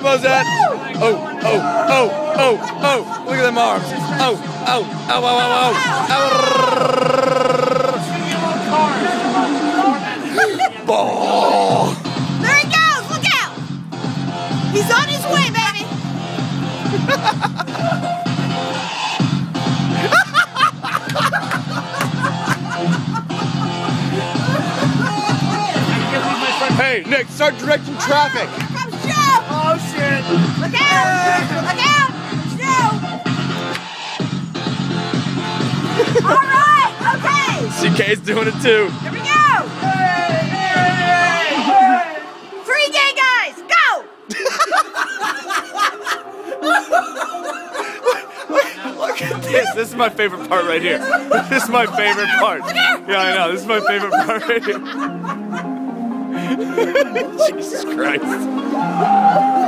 elbows at. Oh, oh, oh, oh, oh. Look at them arms. Oh, oh, oh, oh, oh, oh. Ball. There he goes. Look out. He's on his way, baby. Hey, Nick, start directing traffic. Here comes Joe. Oh shit! Look out. Look out. Joe. All right. Okay. CK's doing it too. Here we go. 3 gay guys. Go. Look at this. This is my favorite part right here. This is my favorite part. Yeah, I know. This is my favorite part right here. Jesus Christ.